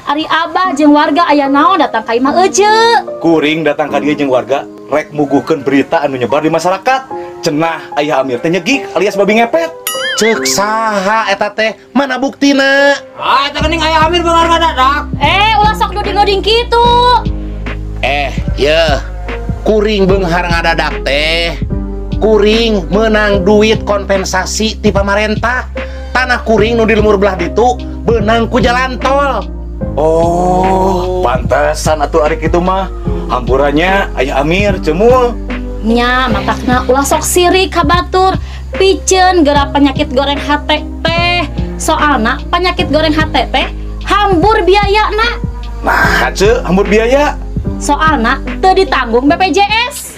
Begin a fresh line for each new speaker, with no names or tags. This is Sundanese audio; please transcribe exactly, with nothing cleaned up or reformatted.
Ari Abah jeung warga aya naon datang ka imah Ece.
Kuring datang ka dieu jeung warga rek muguhkeun berita anu nyebar di masyarakat. Cenah aya Amir teh nyegik alias babi ngepet.
Ceuk saha eta teh? Mana buktina?
Ah, eta geuning aya Amir beungar ngadadak.
Eh, ulah sok nuding-nuding kitu.
Eh, ye. Kuring beunghar ngadadak teh. Kuring menang duit kompensasi ti pamarentah. Tanah kuring nu di lemur belah ditu beunang ku jalan tol.
Oh, pantesan atuh ari kitu mah. Hampurannya aya Amir cemul.
Nya, matakna ulah sok sirik ka batur. Piceun geura penyakit goreng hate teh. Soalna penyakit goreng hate teh hambur biayana.
Nah, ce, hambur biaya.
Soalna teu ditanggung B P J S.